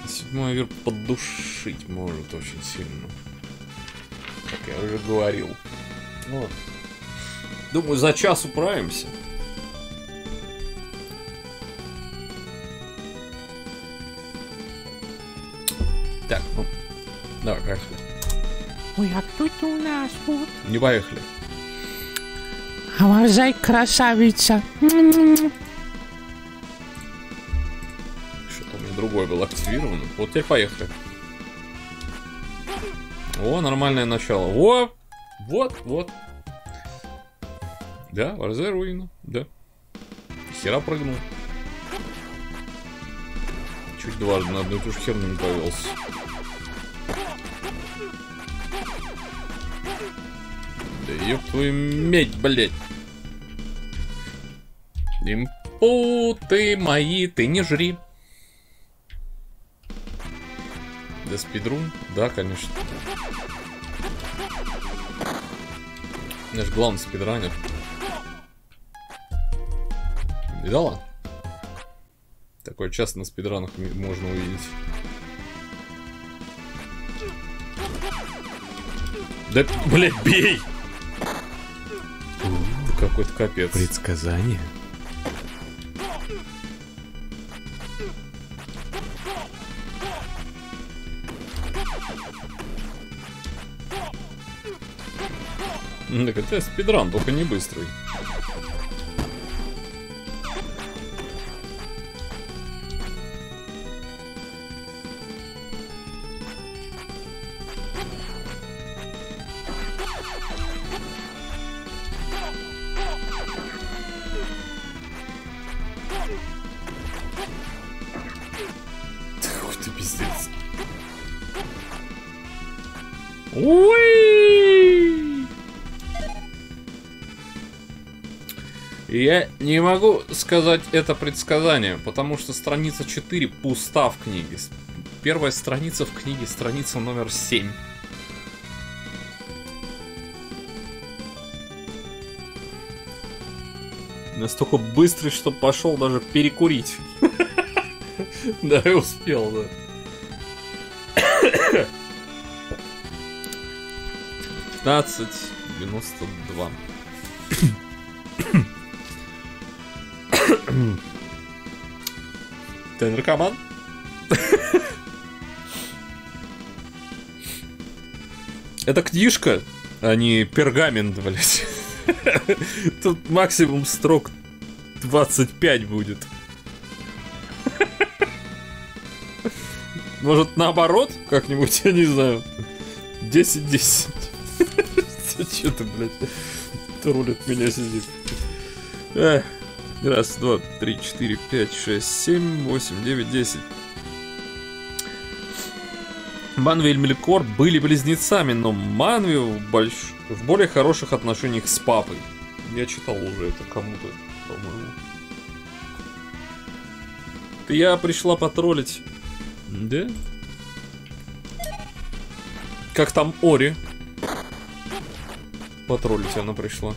Седьмой мир поддушить может очень сильно. Как я уже говорил. Ну, думаю, за час управимся. Так, ну, давай, поехали. Ой, а кто это у нас вот? Не поехали. А ваш зай красавица. Что-то у меня другой был активирован. Вот теперь поехали. О, нормальное начало. О, вот. Да, Варзай руина, да. Хера прыгнул. Чуть дважды на одну и ту же херню не повелся. Да ёб твою медь, блять. Импуты мои, ты не жри. Да спидрун? Да, конечно. Я же главный спидранер. Видала? Такое часто на спидранах можно увидеть. Да, блядь, бей! Это какой-то капец. Предсказание? Так это спидран, только не быстрый. Ух ты, пиздец. Уи! Я не могу сказать это предсказание, потому что страница 4 пуста в книге. Первая страница в книге, страница номер 7. Настолько быстрый, что пошел даже перекурить. Да, и успел, да. 15:92. Ты наркоман? Это книжка, а не пергамент, блять. Тут максимум строк 25 будет. Может, наоборот? Как-нибудь, я не знаю. 10-10. Че ты, блядь, троллит меня сидит. Раз, два, три, четыре, пять, шесть, семь, восемь, девять, 10. Манви и Мелькор были близнецами, но Манви в более хороших отношениях с папой. Я читал уже это кому-то, по-моему. Я пришла потроллить. Да? Как там Ори? Потроллить она пришла.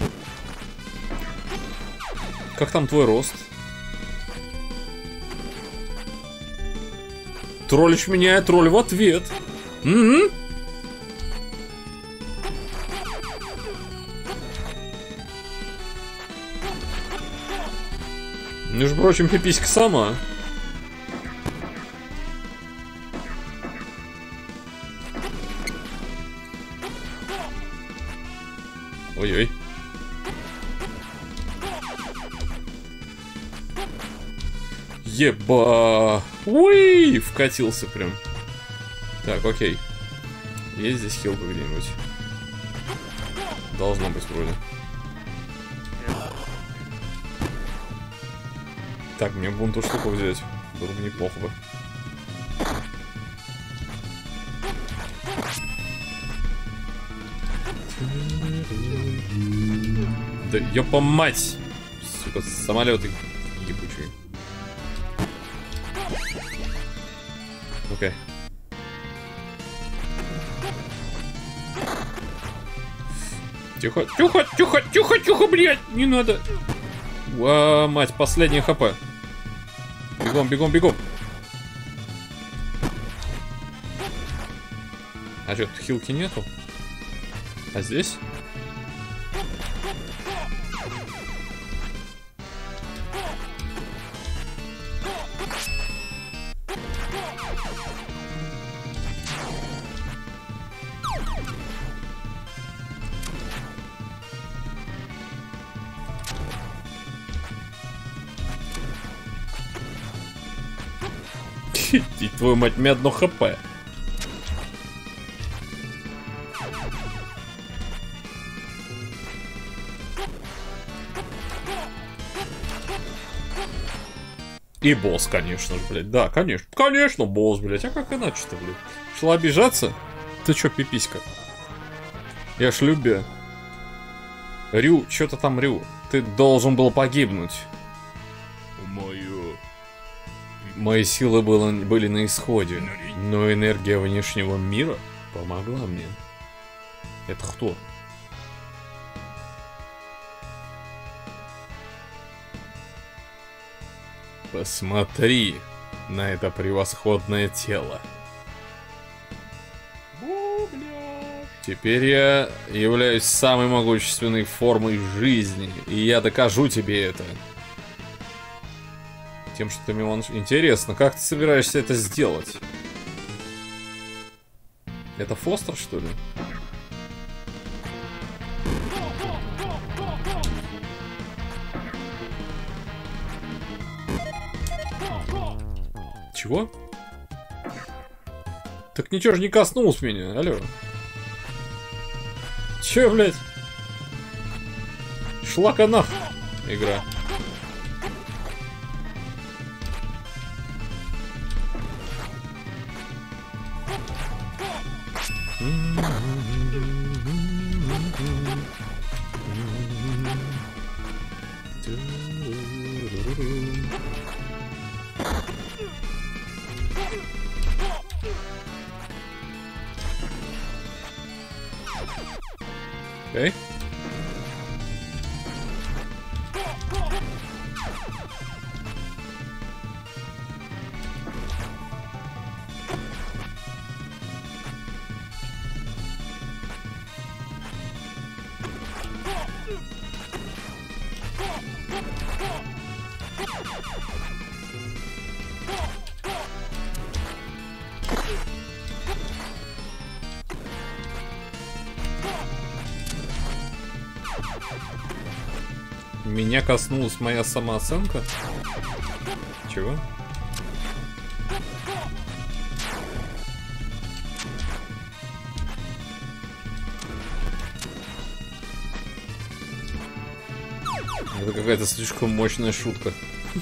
Как там твой рост? Троллишь меня, я тролль в ответ. Угу. Между прочим, пиписька сама. Ой-ой. Еба! Уи! Вкатился прям. Так, окей. Есть здесь хилка где-нибудь? Должно быть вроде. Так, мне вон ту штуку взять. Было бы неплохо бы. Да ёпа мать! Сука, самолеты ебучие. Окей. Тихо, тихо, тихо, тихо, тихо, блядь! Не надо! Уа, мать, последняя хп. Бегом, бегом, бегом. А что, тут хилки нету? А здесь? И твою мать, мне одно хп. И босс, конечно же, блядь. Да, конечно. Конечно, босс, блядь. А как иначе-то, блядь? Шла обижаться? Ты чё, пиписька? Я ж любя. Рю, чё-то там Рю. Ты должен был погибнуть. Мои силы были на исходе, но энергия внешнего мира помогла мне. Это кто? Посмотри на это превосходное тело. Теперь я являюсь самой могущественной формой жизни, и я докажу тебе это. Тем, что ты Милан... Интересно, как ты собираешься это сделать? Это Фостер, что ли? Чего? Так ничего же не коснулось меня, алло. Че, блядь? Шла-ка нахуй, игра. Окей. Меня коснулась моя самооценка. Чего? Это какая-то слишком мощная шутка.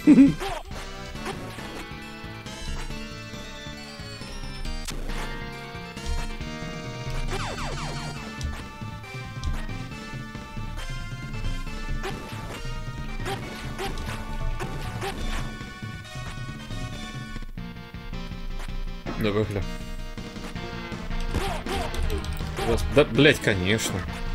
Давай, бля. Да, блять, конечно.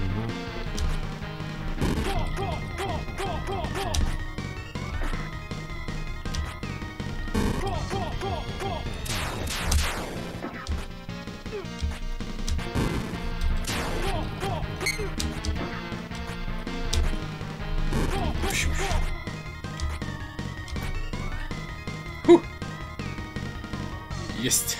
Фух. Есть.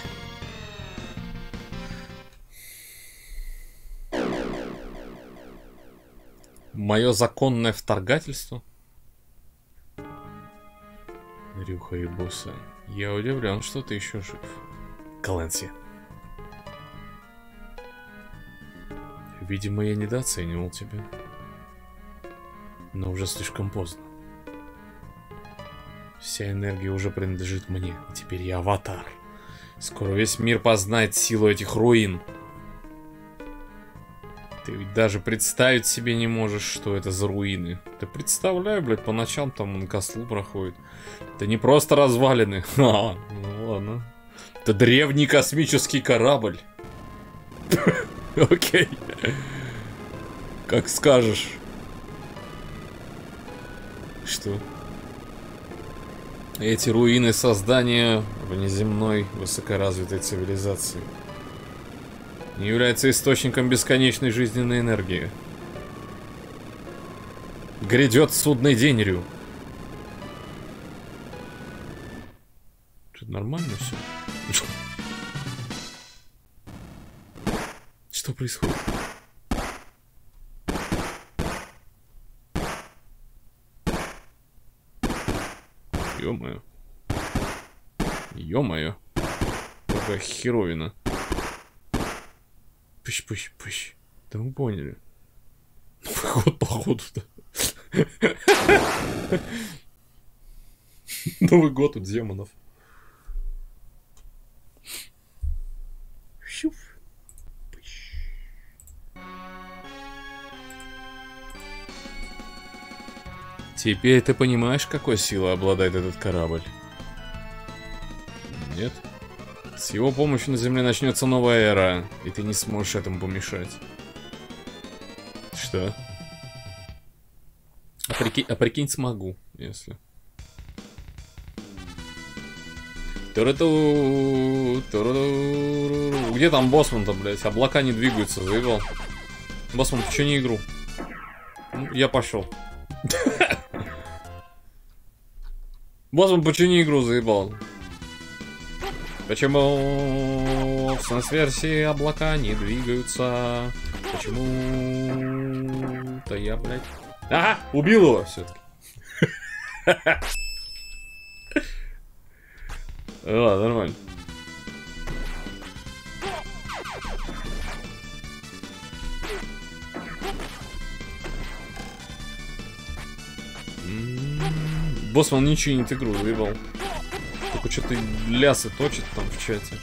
Мое законное вторгательство. Рюха и босса. Я удивлен, что ты еще жив. Каланси. Видимо, я недооценивал тебя. Но уже слишком поздно. Вся энергия уже принадлежит мне. И теперь я аватар. Скоро весь мир познает силу этих руин. Ты ведь даже представить себе не можешь, что это за руины. Ты представляю, блядь, по ночам там на кослу проходит. Это не просто развалины. Ну ладно. Это древний космический корабль. Окей. Как скажешь. Что? Эти руины создания внеземной высокоразвитой цивилизации. является источником бесконечной жизненной энергии. Грядет судный день, Рю. Что-то нормально все? Что происходит? Ё-моё. Ё-моё. Какая херовина. Пыщ. Да мы поняли. Вот походу-то. Новый год у демонов. Теперь ты понимаешь, какой силой обладает этот корабль? Нет? С его помощью на Земле начнется новая эра, и ты не сможешь этому помешать. Что? А прикинь, смогу, если. Где там Боссман-то, блядь? Облака не двигаются, заебал. Боссман, почини игру. Я пошел. Боссман, почини игру, заебал. Почему в сенс-версии облака не двигаются? Почему-то я, блядь... Ага, убил его все-таки. Ладно, нормально. Боссман ничего не игру заебал. Только что-то лясы точит там в чате.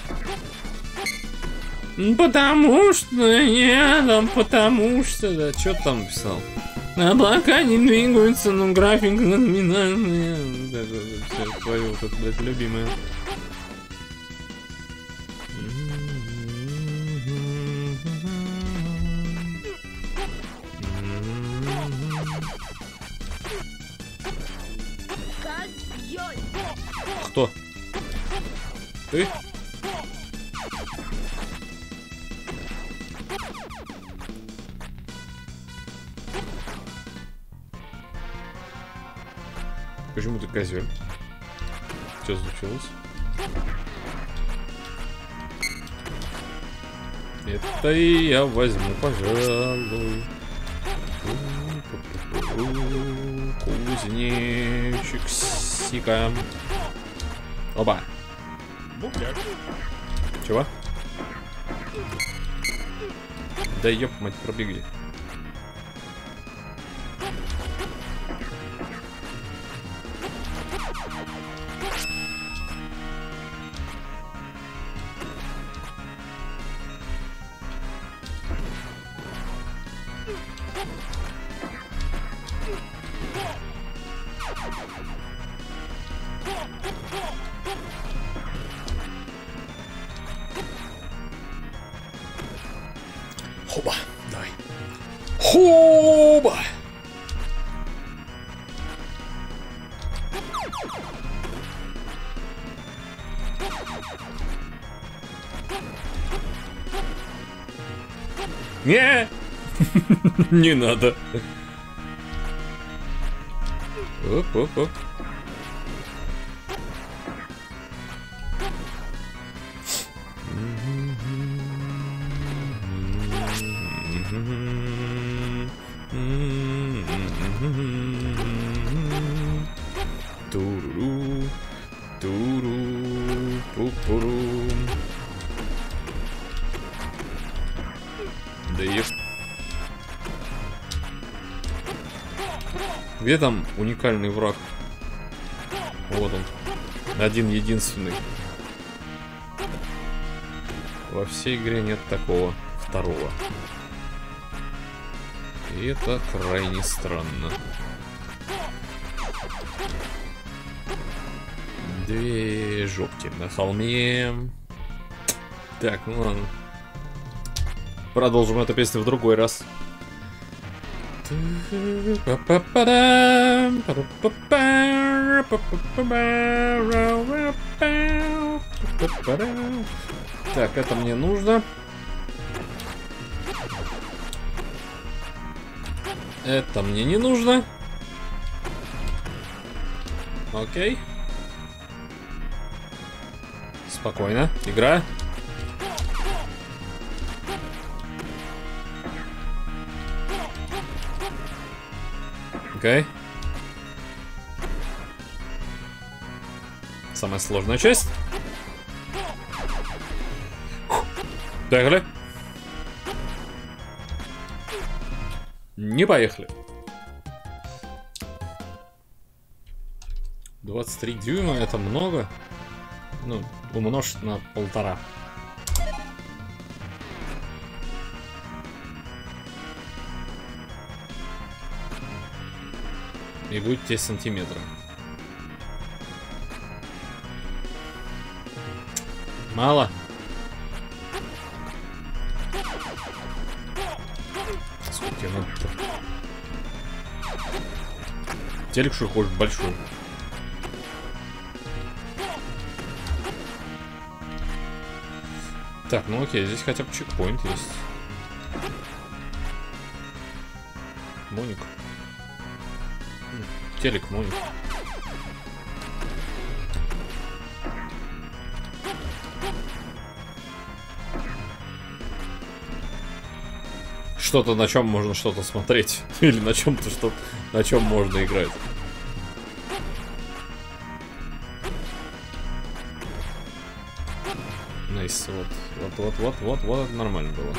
Потому что потому что... Да, что ты там писал? Облака не двигаются, но график номинальный. Да, все, твое вот это, блядь, любимое. Кто? Ты? Почему ты козел? Что случилось? Это и я возьму, пожалуй. Кузнечик сика. Оба. Чего? Да ёб мать, пробегли. Хоба, давай. Хоба! Не, не надо. Оп. Да ешь. Где там уникальный враг? Вот он. Один единственный. Во всей игре нет такого второго. И это крайне странно. Две жопки на холме. Так, ну ладно. Продолжим эту песню в другой раз. Так, это мне нужно. Это мне не нужно. Окей. Спокойно. Игра. Окей. Самая сложная часть. Поехали. Не поехали. 23 дюйма, это много. Ну, умножить на 1,5. И будет 10 сантиметров. Мало. Сколько тебе надо-то? Телек, что хочешь, большой. Так, ну окей, здесь хотя бы чекпоинт есть. Моник. Телек, моник. Что-то, на чем можно что-то смотреть. Или на чем-то, что на чем можно играть. Найс, вот, нормально было.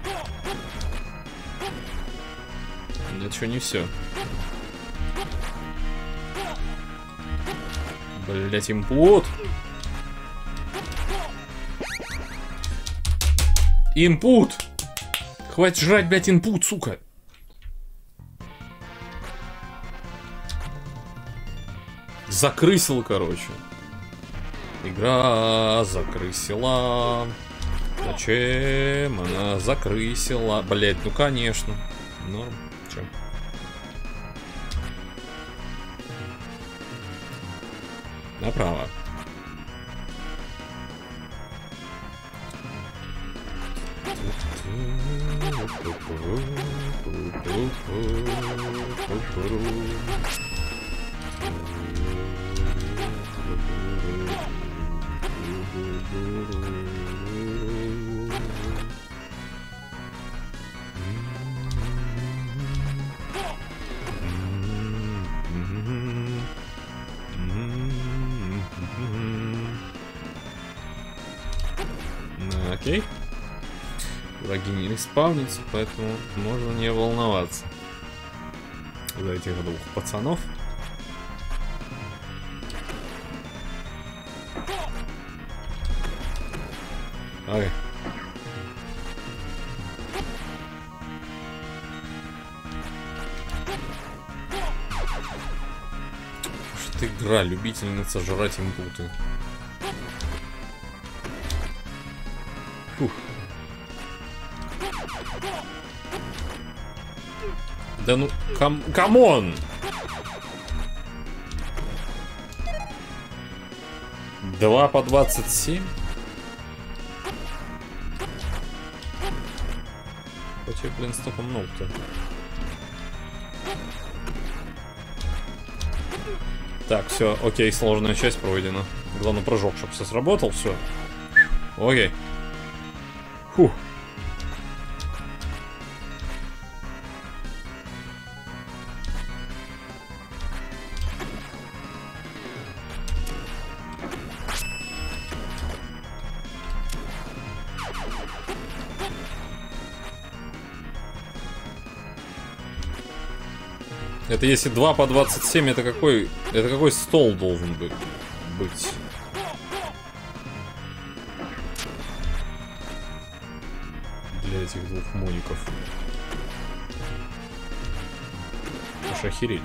Это еще не все. Блять, инпут. Инпут. Хватит жрать, блять, инпут, сука. Закрысил, короче. Игра закрысила. Зачем она закрысила? Блять, ну конечно. Норм. Чё? Направо. Окей. Враги не респаунятся, поэтому можно не волноваться за этих двух пацанов. Ай. Что игра, любительница жрать инпуты. Фух. Да ну, камон! Два по 27? Почему, блин, столько много-то? Так, все, окей, сложная часть пройдена. Главное, прыжок, чтобы все сработал, все. Окей. Фух. Это если 2 по 27, это какой стол должен быть? Для этих двух моников. Аж охереть.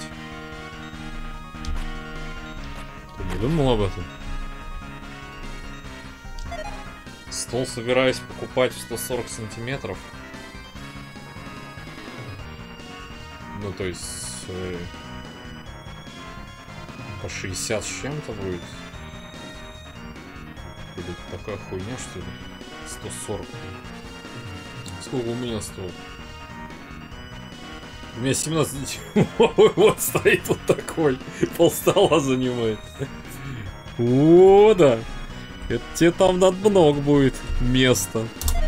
Ты не думал об этом? Стол собираюсь покупать в 140 сантиметров. Ну, то есть... по 60 с чем-то будет. Или такая хуйня, что ли? 140. Сколько у меня стол? У меня 17. Вот стоит вот такой. Полстола занимает. О, да. Это тебе там надо много будет места.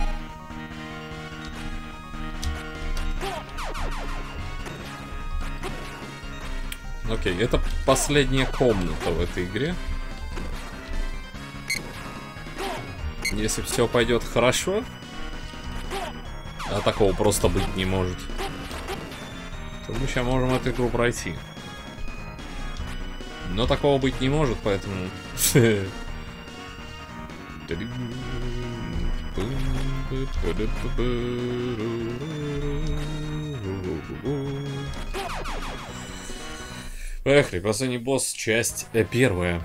Окей, это последняя комната в этой игре. Если все пойдет хорошо, а такого просто быть не может, то мы сейчас можем эту игру пройти. Но такого быть не может, поэтому... Поехали, последний босс, часть первая.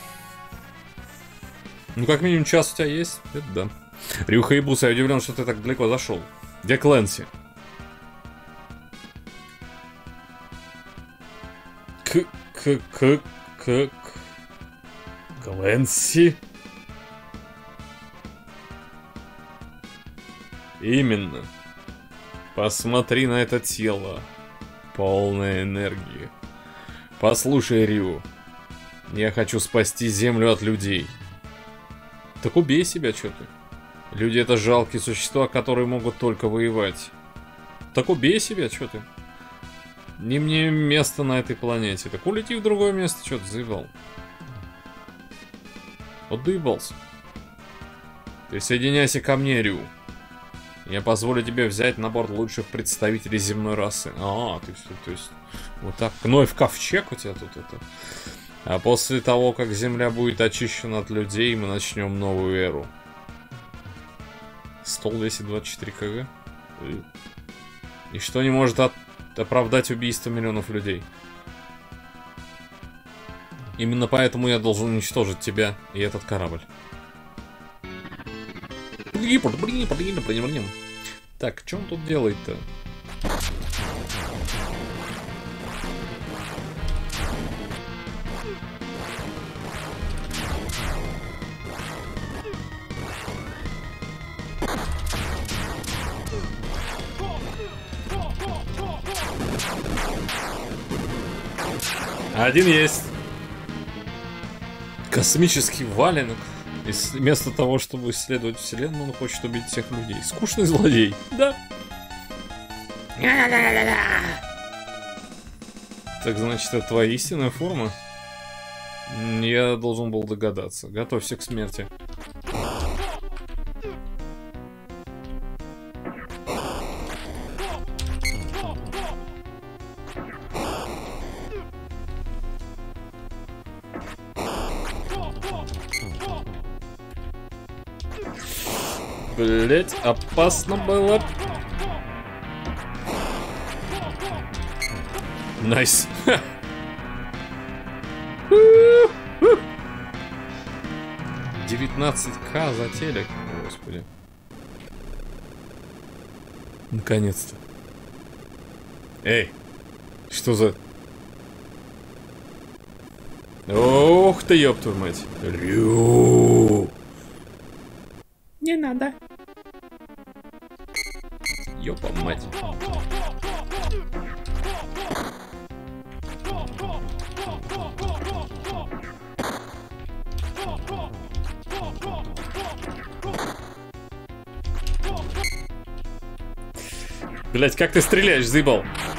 Ну, как минимум, час у тебя есть? Это да. Рюха и Бус, я удивлен, что ты так далеко зашел. Где Клэнси? Клэнси? Именно. Посмотри на это тело. Полное энергии. Послушай, Рю. Я хочу спасти Землю от людей. Так убей себя, что ты. Люди — это жалкие существа, которые могут только воевать. Так убей себя, что ты. Не мне место на этой планете. Так улети в другое место, что ты заебал. Вот доебался. Присоединяйся ко мне, Рю. Я позволю тебе взять на борт лучших представителей земной расы. А, ты все, то есть... Вот так. Кной в ковчег у тебя тут это. А после того, как Земля будет очищена от людей, мы начнем новую эру. Стол весит 24 кг. И что не может оправдать убийство миллионов людей. Именно поэтому я должен уничтожить тебя и этот корабль. Так, что он тут делает-то? Один есть. Космический валенок. И вместо того, чтобы исследовать вселенную, он хочет убить всех людей. Скучный злодей. Да. Так, значит, это твоя истинная форма? Я должен был догадаться. Готовься к смерти. Блять, опасно было. Найс. 19К за телек. Господи. Наконец-то. Эй, что за... Ох ты, ёб твою мать. Рю. Не надо. Ёпа мать. Блять, как ты стреляешь, заебал?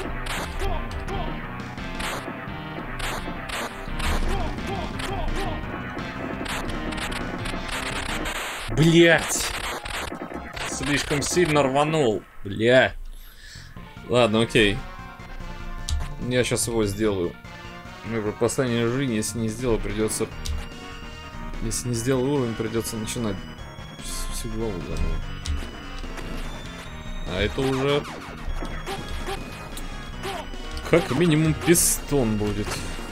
Блять. Слишком сильно рванул. Бля. Ладно, окей. Я сейчас его сделаю. Последняя жизнь, если не сделаю, придется... Если не сделаю уровень, придется начинать всю главу заново. А это уже... Как минимум пистон будет.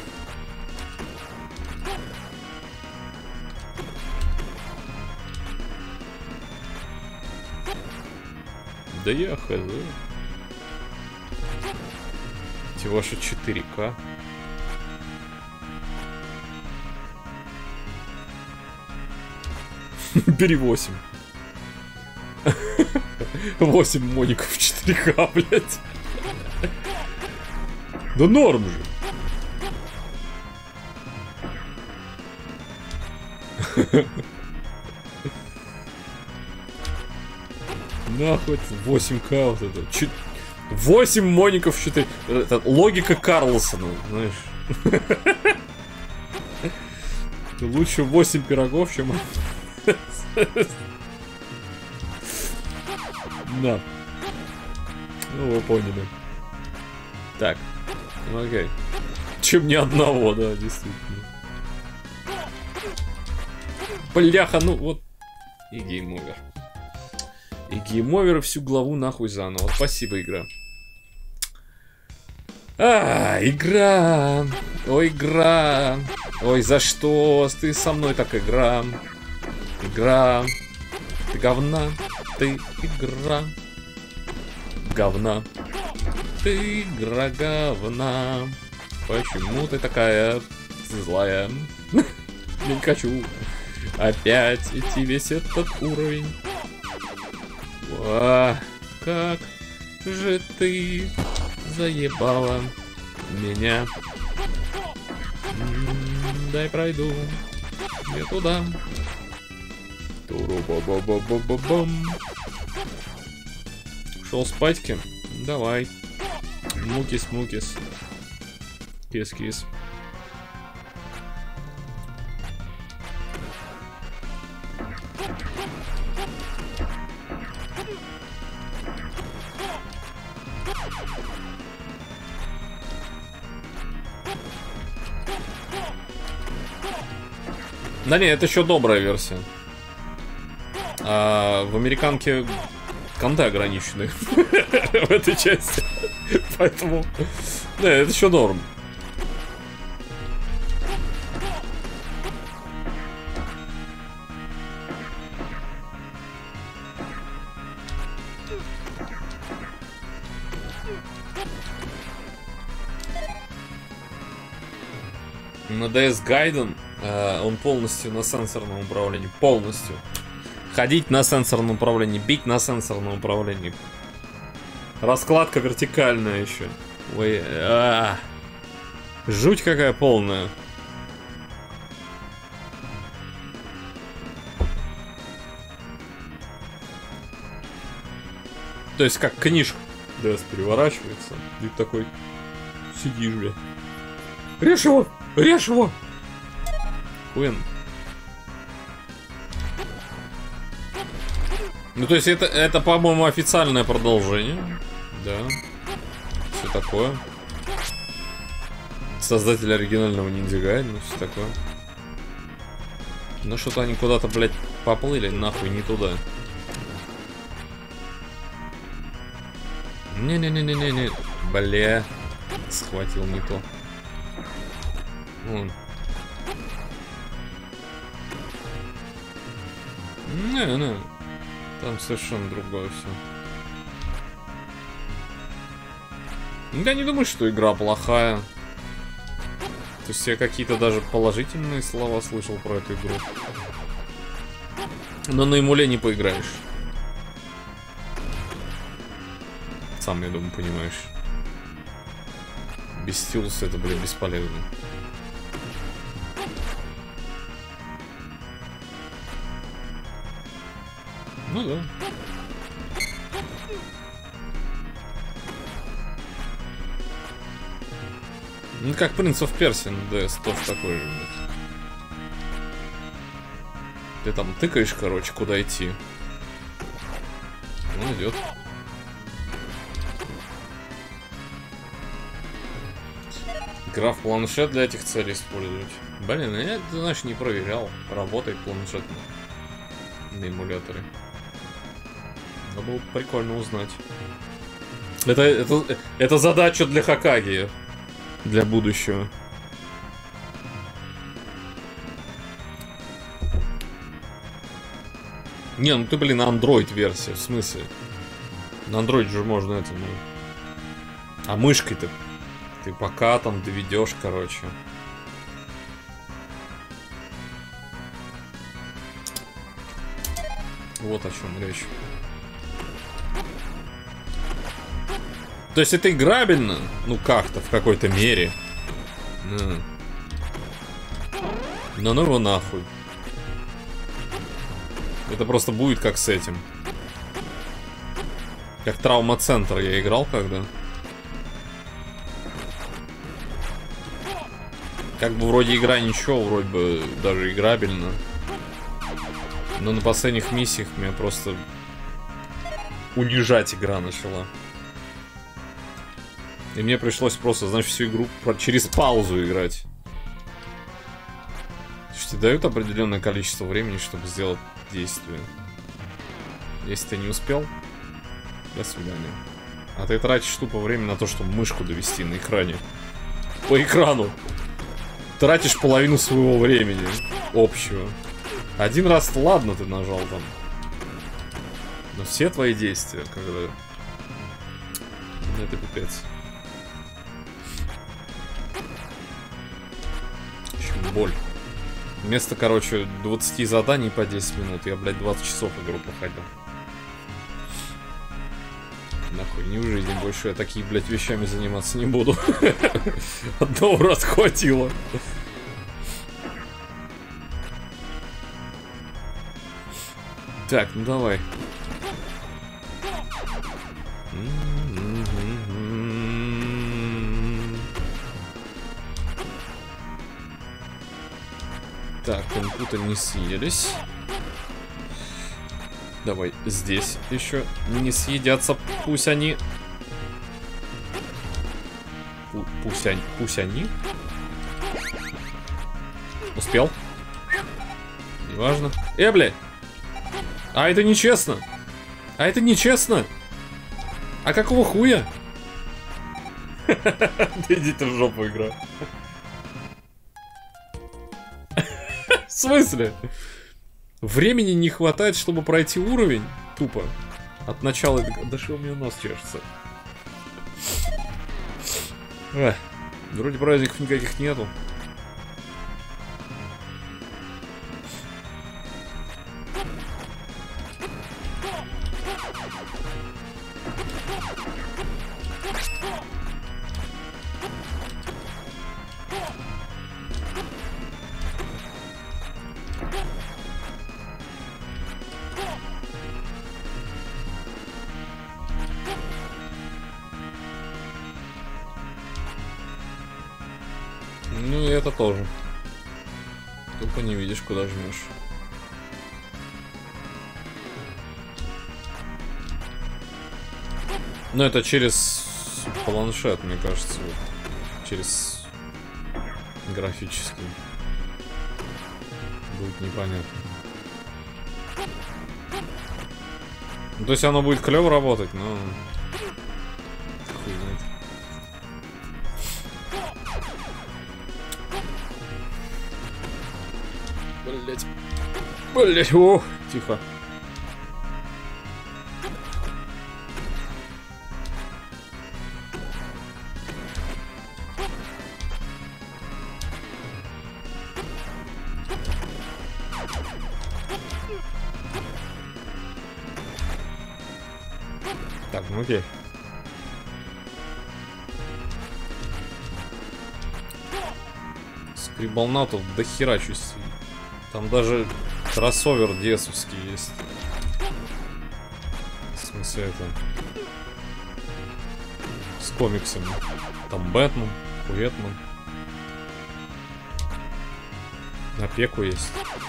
Да я хз. Эти ваши 4К. Бери 8. 8 моников 4К, блядь. Да норм же. Нахуй, 8К вот это. 8 моников что-то. Это логика Карлсона, знаешь. Лучше 8 пирогов, чем... Да. Ну, вы поняли. Так. Окей. Чем ни одного, да, действительно. Бляха, ну вот. И гейм-овер. И гейм-овер, всю главу нахуй заново. Спасибо, игра. Игра. Ой, игра. Ой, за что ты со мной так, игра? Игра. Ты говна. Ты игра. Говна. Ты игра говна. Почему ты такая злая? Не хочу опять идти весь этот уровень. Как же ты заебала меня. Дай пройду. Я туда. Туру-ба-ба-ба-ба-ба-бам. Шел спать-ки? Давай. Мукис-мукис. Кис-кис. Да не, это еще добрая версия. А в американке конты ограничены в этой части. Поэтому... Да, это еще норм. На DS Gaiden он полностью на сенсорном управлении. Полностью. Ходить на сенсорном управлении, бить на сенсорном управлении. Раскладка вертикальная еще. Ой, жуть какая полная. То есть как книжка. DS переворачивается. И такой сидишь, бля. Режь его! Режь его! Хуен. Ну, то есть это по-моему, официальное продолжение. Да. Все такое. Создатель оригинального Ниндзя Гайдена, все такое. Ну, что-то они куда-то, блядь, поплыли, нахуй, не туда. Не-не-не-не-не-не. Бля. Схватил не то. Вон. Не-не. Там совершенно другое все. Я не думаю, что игра плохая. То есть я какие-то даже положительные слова слышал про эту игру. Но на эмуле не поиграешь. Сам, я думаю, понимаешь. Без стилуса это, блин, бесполезно. Ну да. Ну как Prince of Persia на DS, тоже такой же. Ты там тыкаешь, короче, куда идти. Он идет. Игра в планшет для этих целей использовать. Блин, я, ты знаешь, не проверял. Работает планшет на эмуляторе. Но было бы прикольно узнать. Это задача для Хокаги. Для будущего. Не, ну ты, блин, на Android версия. В смысле? На Android же можно это, ну... А мышкой-то ты пока там доведешь, короче. Вот о чем речь. То есть это играбельно? Ну как-то, в какой-то мере. Но ну его нахуй. Это просто будет как с этим. Как Травма-центр я играл когда. Как бы вроде игра ничего, вроде бы даже играбельно. Но на последних миссиях меня просто унижать игра начала. И мне пришлось просто, значит, всю игру через паузу играть. Тебе дают определенное количество времени, чтобы сделать действие. Если ты не успел, до свидания. А ты тратишь тупо время на то, чтобы мышку довести на экране. По экрану. Тратишь половину своего времени общего. Один раз, ладно, ты нажал там. Но все твои действия, когда... Это пипец. Еще боль. Вместо, короче, 20 заданий по 10 минут, я, блядь, 20 часов игру проходил. Нахуй, ни в жизни больше я такие, блядь, вещами заниматься не буду. Одного раз хватило. Так, ну давай. Так, инпуты не съелись. Давай, здесь еще не съедятся. Пусть они... Пусть они... Успел? Неважно. Блядь! А это нечестно! А это нечестно! А какого хуя? Иди ты в жопу, игра. В смысле? Времени не хватает, чтобы пройти уровень? Тупо. От начала... Да что у меня нос чешется? Вроде праздников никаких нету. Ну и это тоже. Тупо не видишь, куда жмешь. Но это через планшет, мне кажется. Через графический. Будет непонятно. Ну, то есть оно будет клево работать, но... Хуй знает. Блять. Блять, о, тихо. Так, ну окей. Скрибалнатов до хера чувств. Там даже кроссовер десовский есть. В смысле это... С комиксами. Там Бэтмен, Хуэтмен. На пеку есть.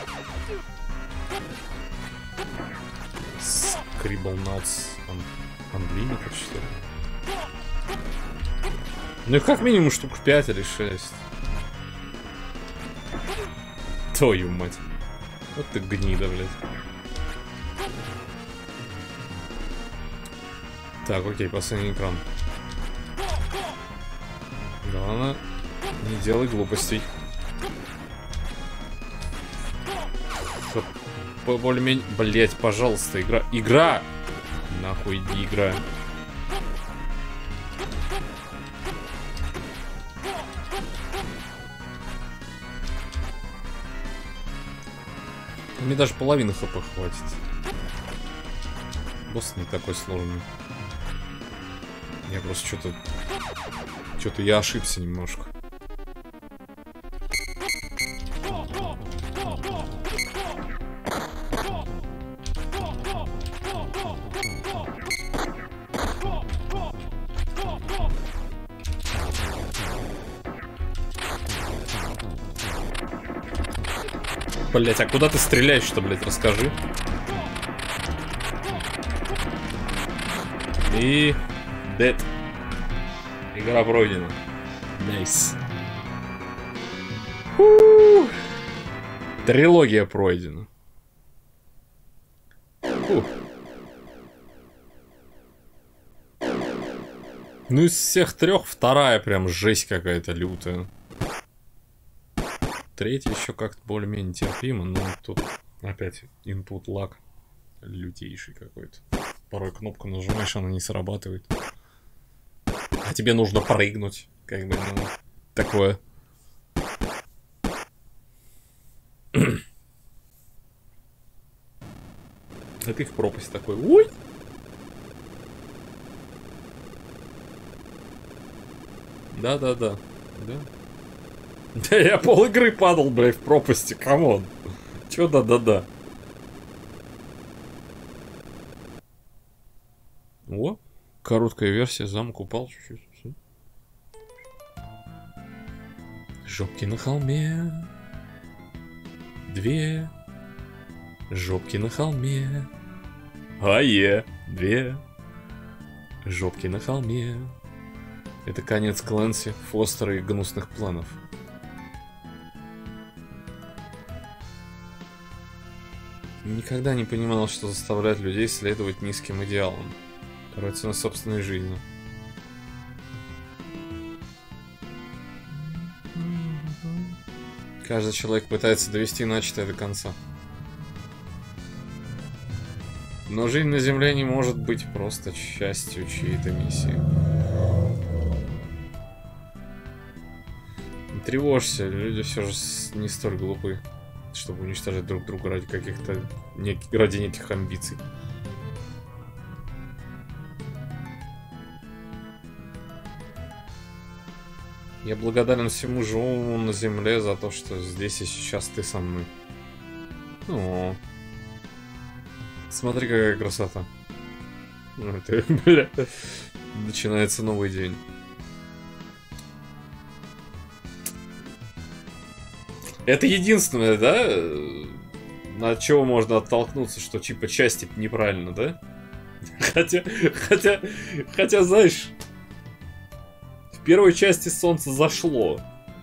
Скрибалнатс Unlimited, что ли? Ну их как минимум штук 5 или 6. Твою мать. Вот ты гнида, блядь. Так, окей, последний экран. Главное, не делай глупостей. Более-менее... Блять, пожалуйста, игра. Игра! Нахуй иди, игра. Мне даже половины хп хватит. Босс не такой сложный. Я просто что-то... Что-то я ошибся немножко. Блять, а куда ты стреляешь-то, блять, расскажи. И... Dead. Игра пройдена. Найс. Трилогия пройдена. Фух. Ну, из всех трех вторая прям жесть какая-то лютая. Третья еще как-то более-менее терпимо, но тут опять input lag лютейший какой-то. Порой кнопку нажимаешь, она не срабатывает. А тебе нужно прыгнуть. Как бы, ну, такое. А ты в пропасть такой. Ой! Да-да-да. Да. Да я пол игры падал, блядь, в пропасти, камон. Чё да-да-да? О, короткая версия, замок упал чуть-чуть. Жопки на холме. Две. Жопки на холме. Две. Жопки на холме. Это конец Клэнси, Фостера и гнусных планов. Никогда не понимал, что заставляет людей следовать низким идеалам. Порой ценой собственной жизни. Каждый человек пытается довести начатое до конца. Но жизнь на Земле не может быть просто частью чьей-то миссии. Не тревожься, люди все же не столь глупы, чтобы уничтожать друг друга ради каких-то ради неких амбиций. Я благодарен всему живому на земле за то, что здесь и сейчас ты со мной. О, смотри, какая красота. Бля, начинается новый день. Это единственное, да, от чего можно оттолкнуться, что типа части неправильно, да? Хотя, знаешь, в первой части солнце зашло.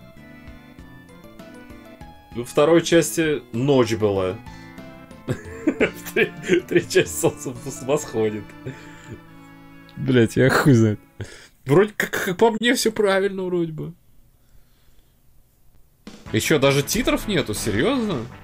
Во второй части ночь была. В третьей части солнце восходит. Блять, я хуй знает. Вроде как по мне все правильно, вроде бы. И чё, даже титров нету? Серьезно?